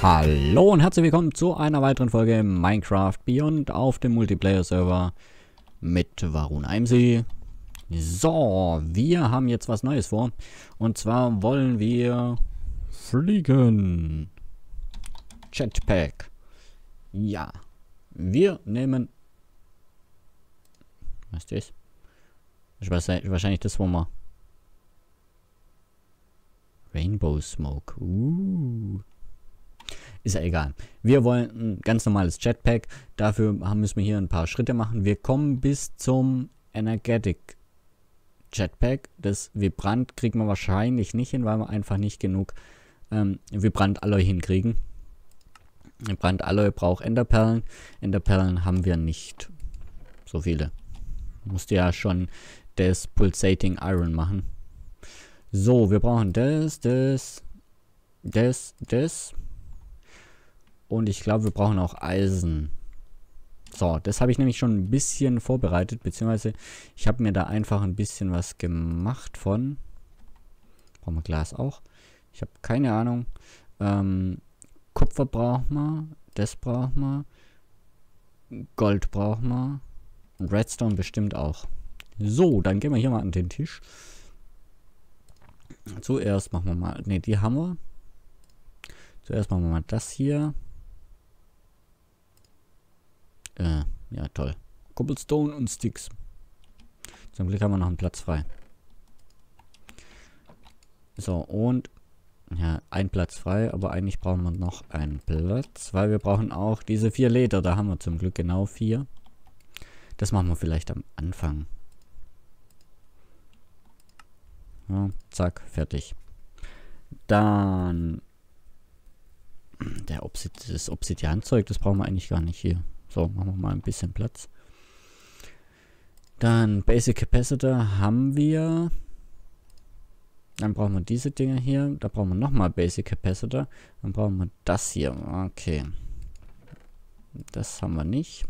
Hallo und herzlich willkommen zu einer weiteren Folge Minecraft Beyond auf dem Multiplayer-Server mit Varuna MC. So, wir haben jetzt was Neues vor. Und zwar wollen wir fliegen. Jetpack. Ja. Wir nehmen... Was ist das? Das ist wahrscheinlich das, wo wir... Rainbow Smoke. Ist ja egal. Wir wollen ein ganz normales Jetpack. Dafür müssen wir hier ein paar Schritte machen. Wir kommen bis zum Energetic Jetpack. Das Vibrant kriegen wir wahrscheinlich nicht hin, weil wir einfach nicht genug Vibrant Alloy hinkriegen. Vibrant Alloy braucht Enderperlen. Enderperlen haben wir nicht so viele. Musste ja schon das Pulsating Iron machen. So, wir brauchen das. Und ich glaube, wir brauchen auch Eisen. So, das habe ich nämlich schon ein bisschen vorbereitet, beziehungsweise ich habe mir da einfach ein bisschen was gemacht von. Brauchen wir Glas auch? Ich habe keine Ahnung. Kupfer brauchen wir. Das brauchen wir. Gold brauchen wir. Und Redstone bestimmt auch. So, dann gehen wir hier mal an den Tisch. Zuerst machen wir mal... Ne, die haben wir. Zuerst machen wir mal das hier. Ja, toll. Cobblestone und Sticks. Zum Glück haben wir noch einen Platz frei. So, und... Ja, ein Platz frei, aber eigentlich brauchen wir noch einen Platz, weil wir brauchen auch diese 4 Leder. Da haben wir zum Glück genau 4. Das machen wir vielleicht am Anfang. Ja, zack, fertig. Dann... Das Obsidianzeug, das brauchen wir eigentlich gar nicht hier. So, machen wir mal ein bisschen Platz. Dann Basic Capacitor haben wir. Dann brauchen wir diese Dinge hier. Da brauchen wir nochmal Basic Capacitor. Dann brauchen wir das hier. Okay. Das haben wir nicht.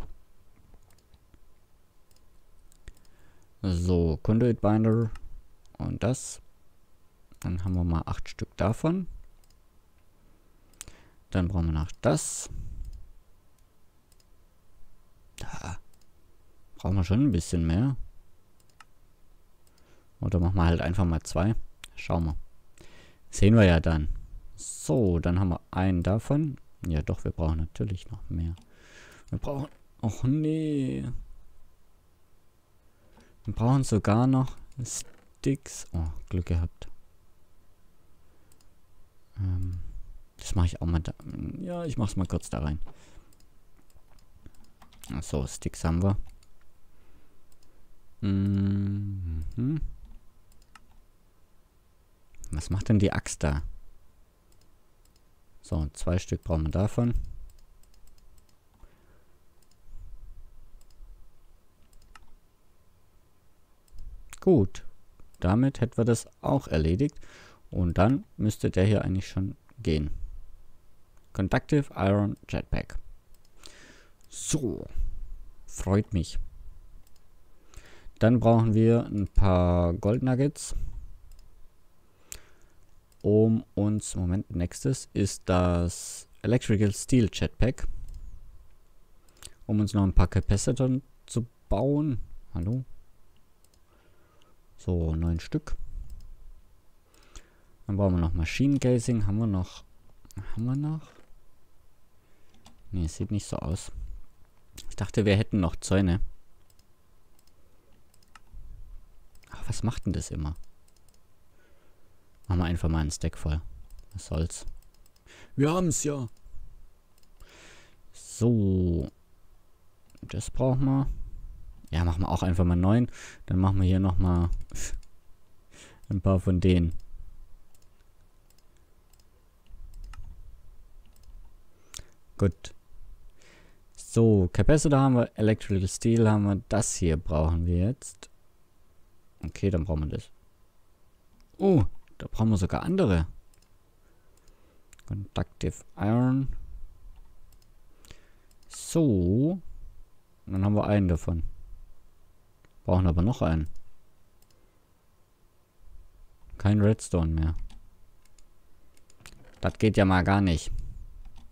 So, Conduit Binder. Und das. Dann haben wir mal 8 Stück davon. Dann brauchen wir noch das. Da. Brauchen wir schon ein bisschen mehr. Oder machen wir halt einfach mal 2. Schauen wir. Sehen wir ja dann. So, dann haben wir einen davon. Ja doch, wir brauchen natürlich noch mehr. Wir brauchen... Och nee. Wir brauchen sogar noch Sticks. Oh, Glück gehabt. Das mache ich auch mal da. Ja, ich mache es mal kurz da rein. Achso, Sticks haben wir. Was macht denn die Axt da? So, 2 Stück brauchen wir davon. Gut. Damit hätten wir das auch erledigt. Und dann müsste der hier eigentlich schon gehen. Conductive Iron Jetpack. So. Freut mich. Dann brauchen wir ein paar Gold Nuggets. Um uns... Moment, nächstes ist das Electrical Steel Jetpack. Um uns noch ein paar Capacitoren zu bauen. Hallo? So, 9 Stück. Dann brauchen wir noch Maschinengazing. Haben wir noch? Ne, sieht nicht so aus. Ich dachte, wir hätten noch Zäune. Ach, was macht denn das immer? Machen wir einfach mal einen Stack voll. Was soll's? Wir haben's ja. So. Das brauchen wir. Ja, machen wir auch einfach mal 9. Dann machen wir hier nochmal ein paar von denen. Gut. So, Capacitor haben wir, Electrical Steel haben wir, das hier brauchen wir jetzt. Okay, dann brauchen wir das. Oh, da brauchen wir sogar andere. Conductive Iron. So. Dann haben wir einen davon. Brauchen aber noch einen. Kein Redstone mehr. Das geht ja mal gar nicht.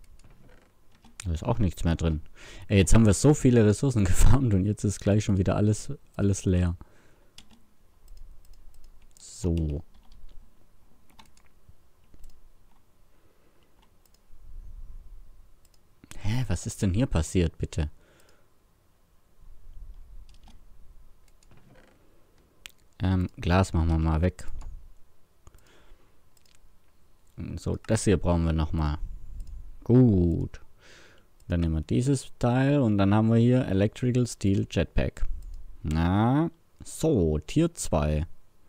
Da ist auch nichts mehr drin. Ey, jetzt haben wir so viele Ressourcen gefarmt und jetzt ist gleich schon wieder alles leer. So. Hä, was ist denn hier passiert, bitte? Glas machen wir mal weg. So, das hier brauchen wir nochmal. Gut. Dann nehmen wir dieses Teil und dann haben wir hier Electrical Steel Jetpack. Na, so, Tier 2.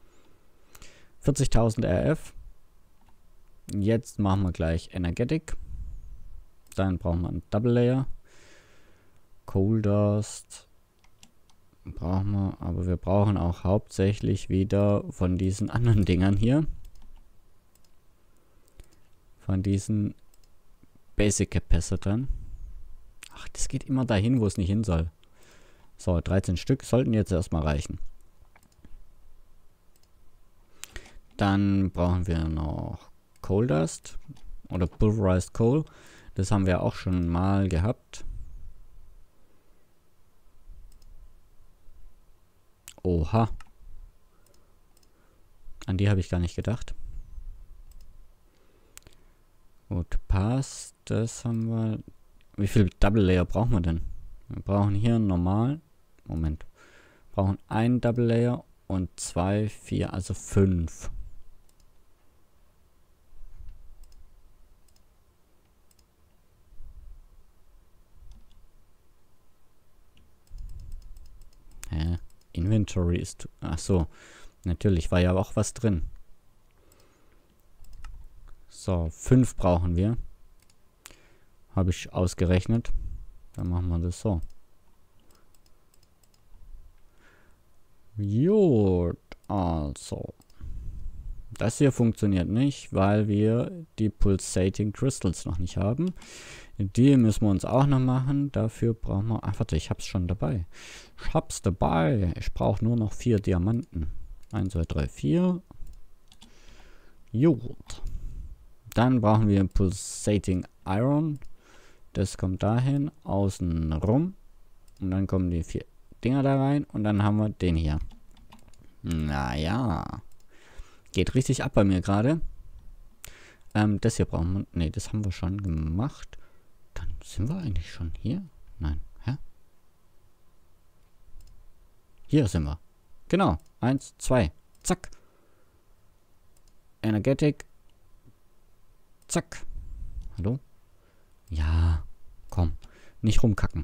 40.000 RF. Jetzt machen wir gleich Energetic. Dann brauchen wir einen Double Layer. Coal Dust. Brauchen wir, aber wir brauchen auch hauptsächlich wieder von diesen anderen Dingern hier. Von diesen Basic Capacitors. Ach, das geht immer dahin, wo es nicht hin soll. So, 13 Stück sollten jetzt erstmal reichen. Dann brauchen wir noch Coal Dust oder Pulverized Coal. Das haben wir auch schon mal gehabt. Oha. An die habe ich gar nicht gedacht. Gut, passt. Das haben wir. Wie viel Double Layer brauchen wir denn? Wir brauchen hier normal. Moment. Wir brauchen einen Double Layer und 2, 4, also 5. Hä? Inventory ist. Ach so. Natürlich war ja auch was drin. So, 5 brauchen wir. Habe ich ausgerechnet. Dann machen wir das so. Gut, also. Das hier funktioniert nicht, weil wir die Pulsating Crystals noch nicht haben. Die müssen wir uns auch noch machen. Dafür brauchen wir... Ach, warte, ich hab's schon dabei. Ich hab's dabei. Ich brauche nur noch 4 Diamanten. 1, 2, 3, 4. Gut. Dann brauchen wir Pulsating Iron. Das kommt dahin, außen rum. Und dann kommen die 4 Dinger da rein. Und dann haben wir den hier. Naja. Geht richtig ab bei mir gerade. Das hier brauchen wir... Ne, das haben wir schon gemacht. Dann sind wir eigentlich schon hier. Nein. Hä? Hier sind wir. Genau. 1, 2. Zack. Energetic. Zack. Hallo? Ja, komm. Nicht rumkacken.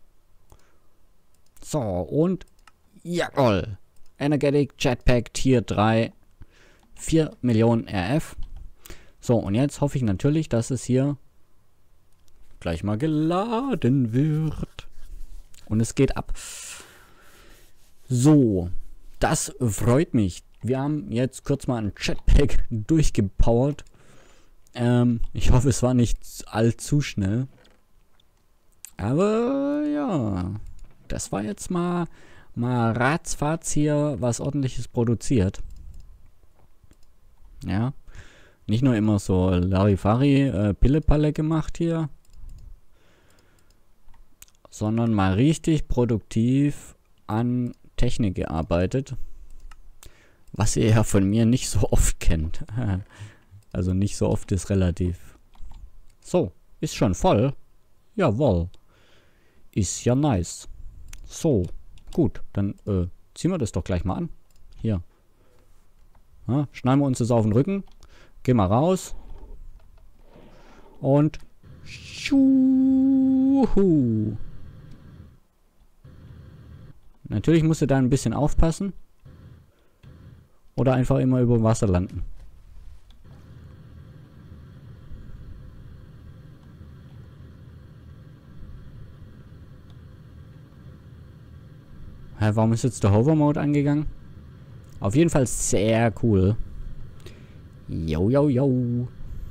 So, und jawohl. Energetic Jetpack Tier 3. 4 Millionen RF. So, und jetzt hoffe ich natürlich, dass es hier gleich mal geladen wird. Und es geht ab. So, das freut mich. Wir haben jetzt kurz mal ein Jetpack durchgepowert. Ich hoffe, es war nicht allzu schnell. Aber ja, das war jetzt mal ratzfatz hier was Ordentliches produziert. Ja, nicht nur immer so Larifari, Pille-Palle gemacht hier, sondern mal richtig produktiv an Technik gearbeitet, was ihr ja von mir nicht so oft kennt. Also nicht so oft ist relativ. So, ist schon voll. Jawohl. Ist ja nice. So, gut, dann ziehen wir das doch gleich mal an. Hier. Ja, schneiden wir uns das auf den Rücken. Gehen wir raus. Und schuhu. Natürlich musst du da ein bisschen aufpassen. Oder einfach immer über dem Wasser landen. Hä, warum ist jetzt der Hover-Mode angegangen? Auf jeden Fall sehr cool. Yo, yo, yo.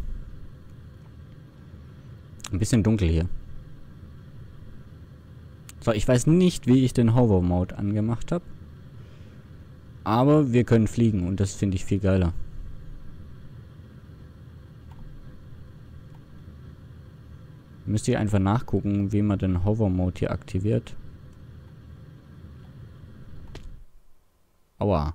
Ein bisschen dunkel hier. So, ich weiß nicht, wie ich den Hover-Mode angemacht habe. Aber wir können fliegen und das finde ich viel geiler. Müsste ich einfach nachgucken, wie man den Hover-Mode hier aktiviert. Aua.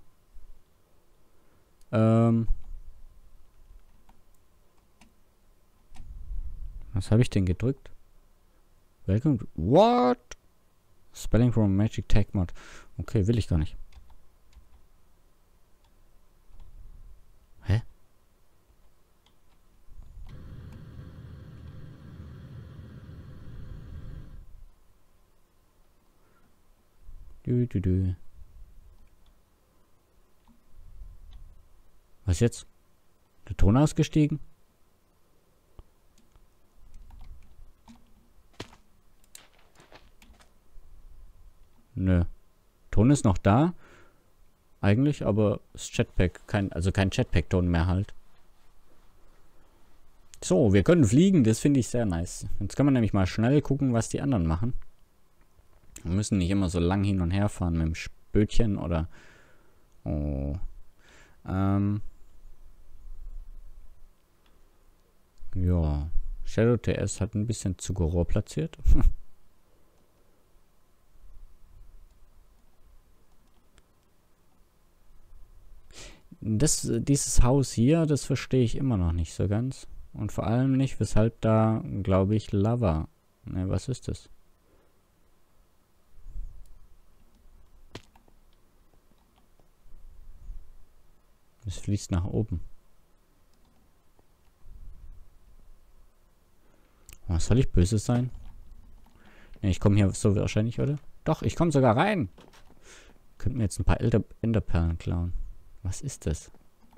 Was habe ich denn gedrückt? Welcome. What? Spelling from Magic Tag Mod. Okay, will ich gar nicht. Hä? Dü. Was jetzt? Der Ton ausgestiegen? Nö. Ton ist noch da. Eigentlich, aber das Jetpack, kein Jetpack-Ton mehr halt. So, wir können fliegen, das finde ich sehr nice. Jetzt können wir nämlich mal schnell gucken, was die anderen machen. Wir müssen nicht immer so lang hin und her fahren mit dem Spötchen oder... Oh. Ja. Shadow TS hat ein bisschen Zuckerrohr platziert. Dieses Haus hier, das verstehe ich immer noch nicht so ganz. Und vor allem nicht, weshalb da, glaube ich, Lava. Ne, was ist das? Es fließt nach oben. Was soll ich böse sein? Ne, ich komme hier so wahrscheinlich, oder? Doch, ich komme sogar rein. Könnten mir jetzt ein paar Enderperlen klauen. Was ist das?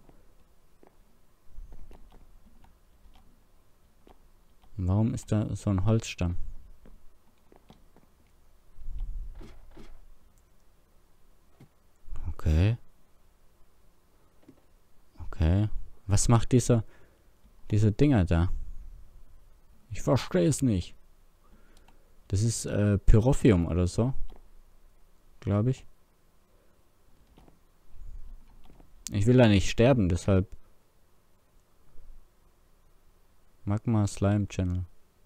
Warum ist da so ein Holzstamm? Okay. Okay. Was macht diese Dinger da? Ich verstehe es nicht. Das ist Pyrophium oder so. Glaube ich. Ich will da nicht sterben, deshalb. Magma Slime Channel.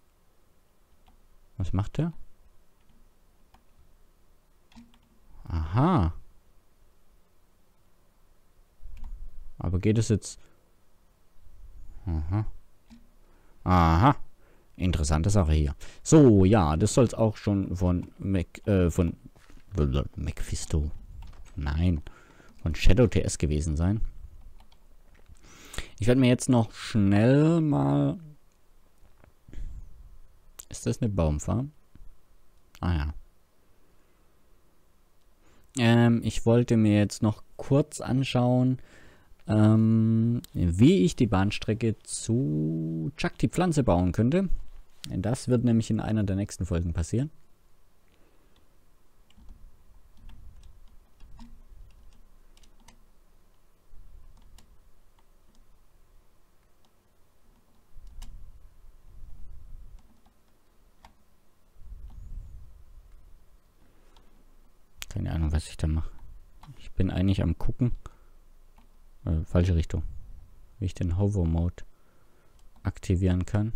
Was macht der? Aha. Aber geht es jetzt... Aha. Aha. Interessante Sache hier. So, ja, das soll es auch schon von Mephisto. Nein. Von Shadow TS gewesen sein. Ich werde mir jetzt noch schnell mal... Ist das eine Baumfarm? Ah ja. Ich wollte mir jetzt noch kurz anschauen, wie ich die Bahnstrecke zu Chuck die Pflanze bauen könnte. Das wird nämlich in einer der nächsten Folgen passieren. Keine Ahnung, was ich da mache. Ich bin eigentlich am gucken. Falsche Richtung. Wie ich den Hover-Mode aktivieren kann.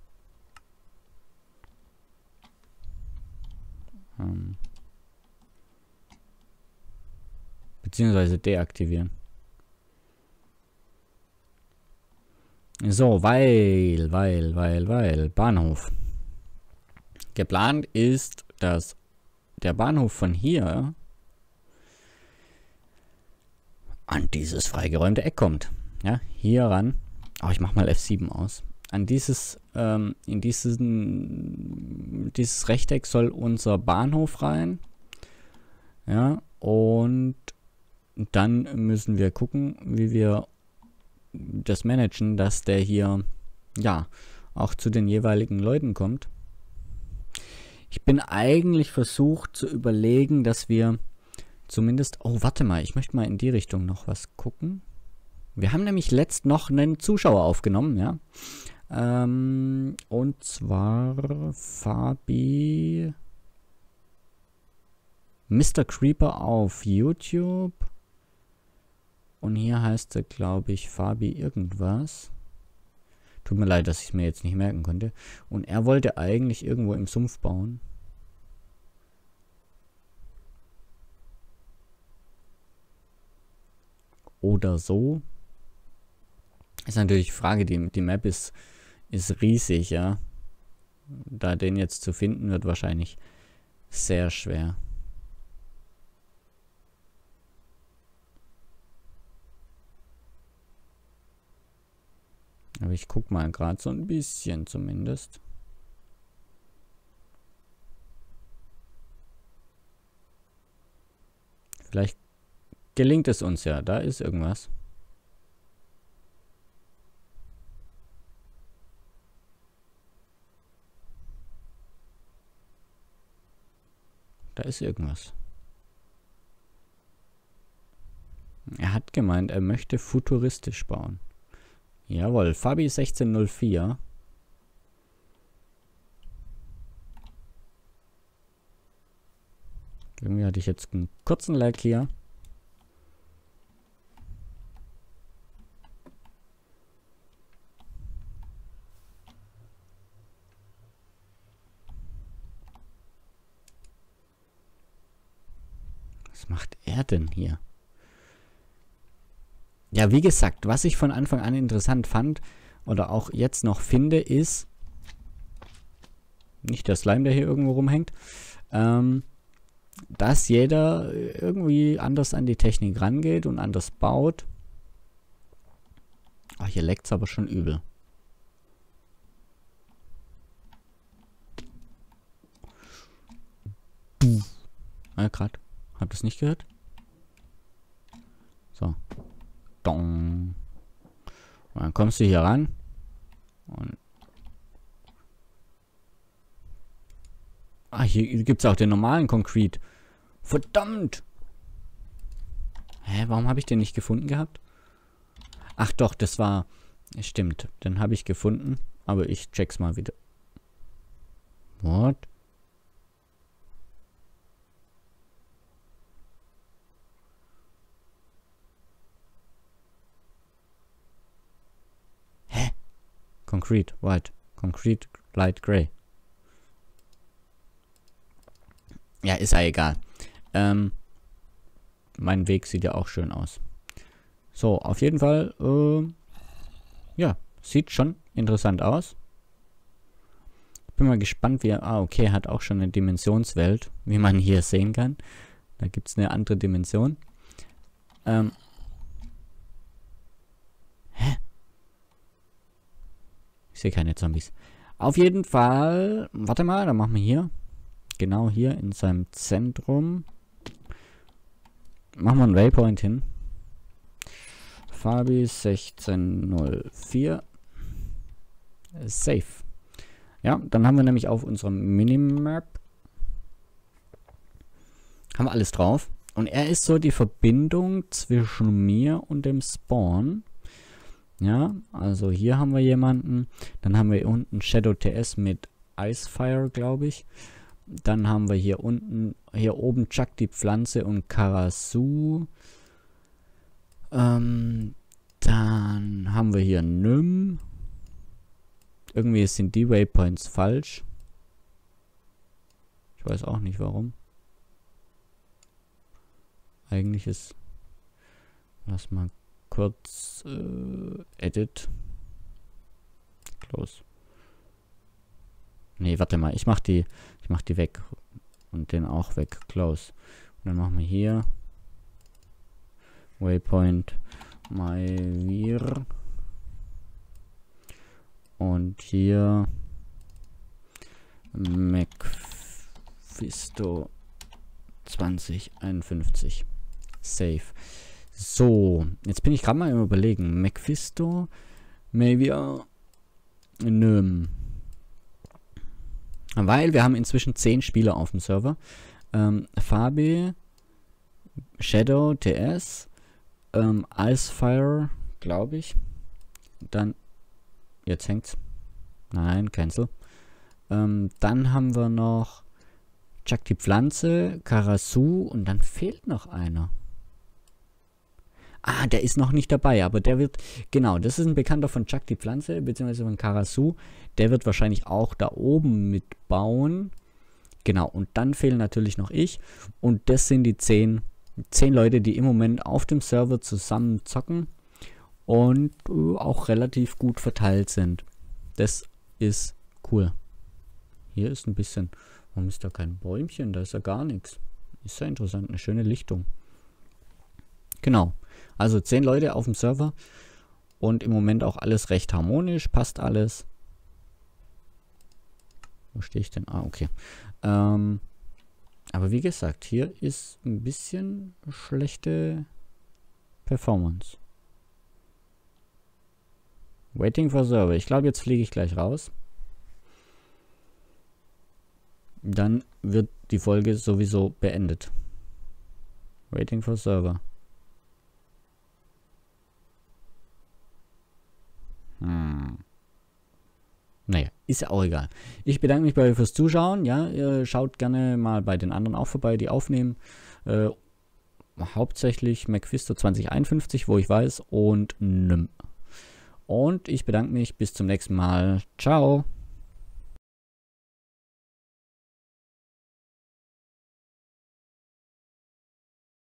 Beziehungsweise deaktivieren. So, weil Bahnhof. Geplant ist, dass der Bahnhof von hier an dieses freigeräumte Eck kommt. Ja, hier ran. Oh, ich mach mal F7 aus. An dieses Rechteck soll unser Bahnhof rein. Ja, und dann müssen wir gucken, wie wir das managen, dass der hier, ja, auch zu den jeweiligen Leuten kommt. Ich bin eigentlich versucht zu überlegen, dass wir zumindest... Oh, warte mal, ich möchte mal in die Richtung noch was gucken. Wir haben nämlich letzt noch einen Zuschauer aufgenommen, ja. Und zwar Fabi... Mr. Creeper auf YouTube. Und hier heißt er, glaube ich, Fabi irgendwas. Tut mir leid, dass ich es mir jetzt nicht merken konnte. Und er wollte eigentlich irgendwo im Sumpf bauen. Oder so. Ist natürlich die Frage, die Map ist riesig, ja. Da den jetzt zu finden, wird wahrscheinlich sehr schwer. Aber ich guck mal gerade so ein bisschen zumindest. Vielleicht gelingt es uns ja. Da ist irgendwas. Da ist irgendwas. Er hat gemeint, er möchte futuristisch bauen. Jawohl, Fabi 1604. Irgendwie hatte ich jetzt einen kurzen Lag hier. Was macht er denn hier? Ja, wie gesagt, was ich von Anfang an interessant fand oder auch jetzt noch finde, ist nicht der Slime, der hier irgendwo rumhängt, dass jeder irgendwie anders an die Technik rangeht und anders baut. Ach, hier leckt es aber schon übel. Gerade. Habt ihr es nicht gehört? So. Dong. Und dann kommst du hier ran. Und hier gibt es auch den normalen Concrete. Verdammt! Hä, warum habe ich den nicht gefunden gehabt? Ach doch, das war... Stimmt, den habe ich gefunden. Aber ich check's mal wieder. What? Hä? Concrete, white. Concrete, light gray. Ja, ist ja egal. Mein Weg sieht ja auch schön aus. So, auf jeden Fall, ja, sieht schon interessant aus. Bin mal gespannt, wie er... Ah, okay, er hat auch schon eine Dimensionswelt, wie man hier sehen kann. Da gibt es eine andere Dimension. Hä? Ich sehe keine Zombies. Auf jeden Fall, warte mal, dann machen wir hier. Genau hier in seinem Zentrum. Machen wir einen Waypoint hin. Fabi 1604. Safe. Ja, dann haben wir nämlich auf unserem Minimap haben wir alles drauf. Und er ist so die Verbindung zwischen mir und dem Spawn. Ja, also hier haben wir jemanden. Dann haben wir unten Shadow TS mit Icefire, glaube ich. Dann haben wir hier unten, hier oben Chuck die Pflanze und Karasu. Dann haben wir hier Nym. Irgendwie sind die Waypoints falsch. Ich weiß auch nicht warum. Eigentlich ist... Lass mal kurz... Edit. Close. Nee, warte mal. Ich mach die weg. Und den auch weg. Close. Und dann machen wir hier... Waypoint Myvir. Und hier Mephisto 2051. Safe. So, jetzt bin ich gerade mal im Überlegen. Mephisto, Myvir, Nym. Weil wir haben inzwischen 10 Spieler auf dem Server. Fabi, Shadow TS, Icefire, glaube ich. Dann, jetzt hängt's. Nein, cancel. Dann haben wir noch Chuck die Pflanze, Karasu und dann fehlt noch einer. Ah, der ist noch nicht dabei, aber der wird, genau, das ist ein Bekannter von Chuck die Pflanze, beziehungsweise von Karasu. Der wird wahrscheinlich auch da oben mitbauen. Genau, und dann fehlen natürlich noch ich. Und das sind die 10 Leute, die im Moment auf dem Server zusammen zocken und auch relativ gut verteilt sind. Das ist cool. Hier ist ein bisschen, warum ist da kein Bäumchen? Da ist ja gar nichts. Ist ja interessant, eine schöne Lichtung. Genau, also 10 Leute auf dem Server und im Moment auch alles recht harmonisch, passt alles. Wo stehe ich denn? Ah, okay. Aber wie gesagt, hier ist ein bisschen schlechte Performance. Waiting for Server. Ich glaube, jetzt fliege ich gleich raus. Dann wird die Folge sowieso beendet. Waiting for Server. Naja, ist ja auch egal. Ich bedanke mich bei euch fürs Zuschauen. Ja, ihr schaut gerne mal bei den anderen auch vorbei, die aufnehmen. Hauptsächlich Mephisto 2051, wo ich weiß, und Nym. Und ich bedanke mich. Bis zum nächsten Mal. Ciao.